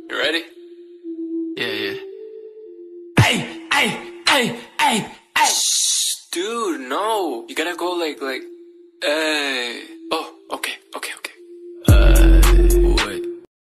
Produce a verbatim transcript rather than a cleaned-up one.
You ready? Yeah, yeah. Hey, hey, hey, hey, hey. Shh, dude, no. You gotta go like, like, hey.